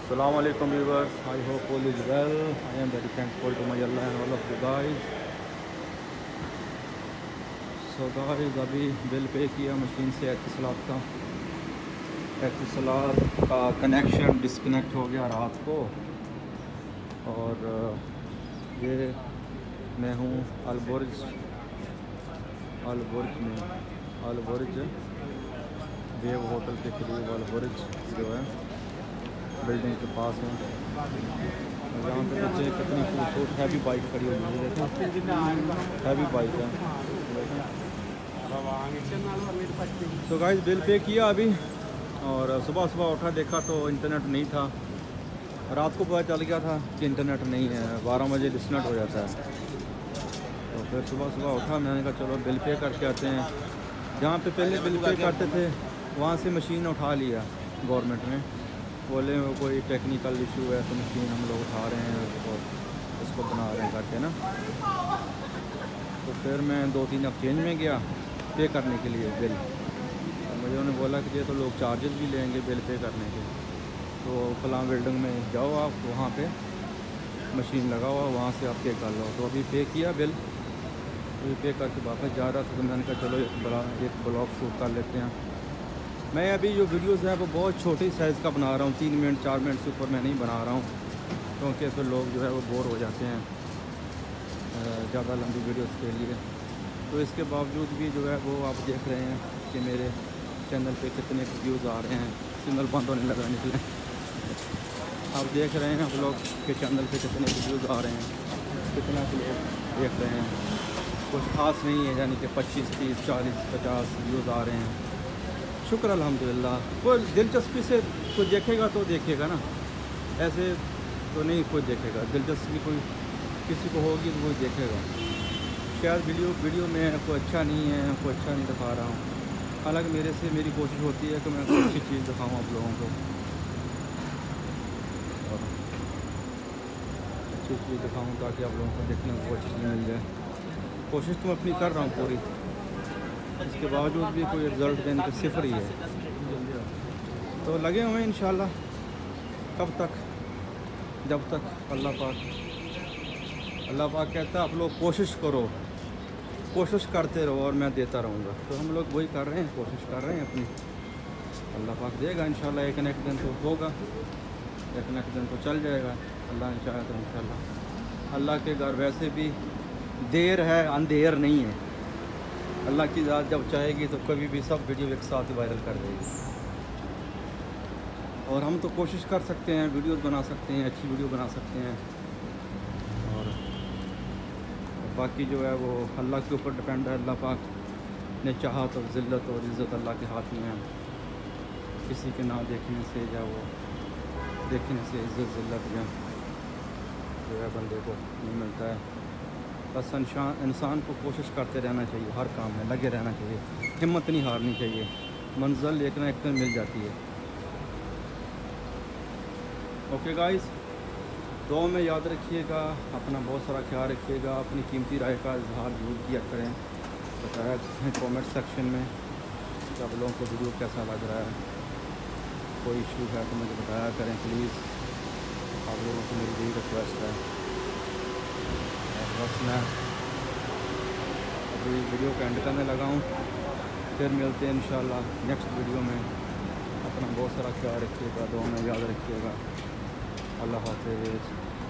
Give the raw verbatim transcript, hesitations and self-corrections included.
Assalamu alaikum viewers. I hope all is well. I am very thankful to my Allah and all of you guys. So guys, अभी bill pay किया machine से Etisalat का Etisalat का connection disconnect हो गया रात को। और ये मैं हूँ अलबुर्ज अलबुर्ज में अलबुर्ज वेव होटल के करीब अलबुर्ज जो है बिल्डिंग के पास है। यहाँ पे बच्चे कितनी खूबसूरत हैवी बाइक खड़ी हुई है, देखें हैवी बाइक है। तो गाइस बिल पे किया अभी और सुबह सुबह उठा देखा तो इंटरनेट नहीं था। रात को पता चल गया था कि इंटरनेट नहीं है, बारह बजे डिस्कनेक्ट हो जाता है। तो फिर सुबह सुबह उठा, मैंने कहा चलो बिल पे करके आते हैं। जहाँ पे पहले बिल पे करते थे वहाँ से मशीन उठा लिया गवर्नमेंट ने, बोले वो कोई टेक्निकल इशू है तो मशीन हम लोग उठा रहे हैं और इसको बना रहे हैं करके ना। तो फिर मैं दो तीन एक्सचेंज में गया पे करने के लिए बिल, और मुझे उन्होंने बोला कि ये तो लोग चार्जेस भी लेंगे बिल पे करने के, तो फलां बिल्डिंग में जाओ आप, वहाँ पे मशीन लगा हुआ वहाँ से आप पे कर लो। तो अभी पे किया बिल, अभी पे करके वापस जा रहा था तो मैंने कहा चलो एक बड़ा एक ब्लॉग शूट कर लेते हैं। मैं अभी जो वीडियोस है वो बहुत छोटी साइज़ का बना रहा हूँ, तीन मिनट चार मिनट से ऊपर मैं नहीं बना रहा हूँ, क्योंकि फिर लोग जो है वो बोर हो जाते हैं ज़्यादा लंबी वीडियोस के लिए। तो इसके बावजूद भी जो है वो आप देख रहे हैं कि मेरे चैनल पे कितने व्यूज़ आ रहे हैं। सिग्नल बंद होने लगा निकले, आप देख रहे हैं आप लोग के चैनल पे कितने व्यूज़ आ रहे हैं, कितना लोग देख रहे हैं। कुछ ख़ास नहीं है, यानी कि पच्चीस तीस चालीस पचास व्यूज़ आ रहे हैं। शुक्र अल्हम्दुलिल्लाह। कोई दिलचस्पी से कोई देखेगा तो देखेगा ना, ऐसे तो नहीं कोई देखेगा। दिलचस्पी कोई किसी को होगी तो कोई देखेगा। शायद वीडियो वीडियो में कोई अच्छा नहीं है, कोई अच्छा नहीं दिखा रहा हूँ। हालांकि मेरे से मेरी कोशिश होती है कि मैं कोई अच्छी चीज़ दिखाऊँ आप लोगों को, और अच्छी चीज़ दिखाऊँ ताकि आप लोगों को देखने को अच्छी चीज़ मिल जाए। कोशिश तो मैं अपनी कर रहा हूँ पूरी, इसके बावजूद भी कोई रिज़ल्ट देने के सिफर ही है। तो लगे हुए हैं इंशाल्लाह, कब तक, जब तक अल्लाह पाक अल्लाह पाक कहता है आप लोग कोशिश करो, कोशिश करते रहो और मैं देता रहूँगा। तो हम लोग वही कर रहे हैं, कोशिश कर रहे हैं अपनी। अल्लाह पाक देगा इंशाल्लाह, एक न एक दिन तो होगा, एक न एक दिन तो चल जाएगा अल्लाह ने चाहा तो इंशाल्लाह। अल्लाह के घर वैसे भी देर है अंधेर नहीं है। अल्लाह की ज़ात जब चाहेगी तो कभी भी सब वीडियो एक साथ ही वायरल कर देगी। और हम तो कोशिश कर सकते हैं, वीडियोस बना सकते हैं, अच्छी वीडियो बना सकते हैं। और बाकी जो है वो अल्लाह के ऊपर डिपेंड है। अल्लाह पाक ने चाहा तो ज़िल्लत और इज़्ज़त अल्लाह के हाथ में है। किसी के ना देखने से या वो देखने से इज़्ज़त ज़िल्लत या जो है बंदे को नहीं मिलता है। बस इंसान इंसान को कोशिश करते रहना चाहिए, हर काम में लगे रहना चाहिए, हिम्मत नहीं हारनी चाहिए। मंजिल एक ना एक दिन मिल जाती है। ओके गाइस, दुआ में याद रखिएगा, अपना बहुत सारा ख्याल रखिएगा, अपनी कीमती राय का इजहार जरूर किया करें। बताया कमेंट सेक्शन में कि आप लोगों को वीडियो कैसा लग रहा है, कोई इशू है तो मुझे बताया करें प्लीज़। आप लोगों को मेरी यही रिक्वेस्ट है। बस मैं अभी वीडियो को एंड करने लगा हूँ, फिर मिलते हैं इंशाल्लाह नेक्स्ट वीडियो में। अपना बहुत सारा ख्याल रखिएगा, दुआ में याद रखिएगा। अल्लाह हाफ़िज़।